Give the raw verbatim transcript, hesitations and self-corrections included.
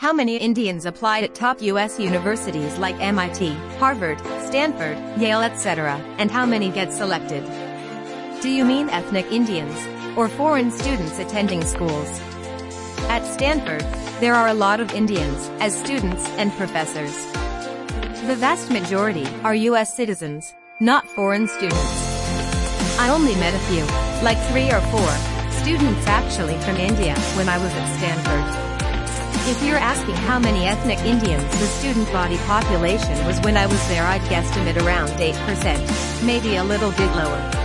How many Indians applied at top U S universities like M I T, Harvard, Stanford, Yale, et cetera, and how many get selected? Do you mean ethnic Indians, or foreign students attending schools? At Stanford, there are a lot of Indians, as students and professors. The vast majority are U S citizens, not foreign students. I only met a few, like three or four, students actually from India when I was at Stanford. If you're asking how many ethnic Indians the student body population was when I was there, I'd guesstimate around eight percent, maybe a little bit lower.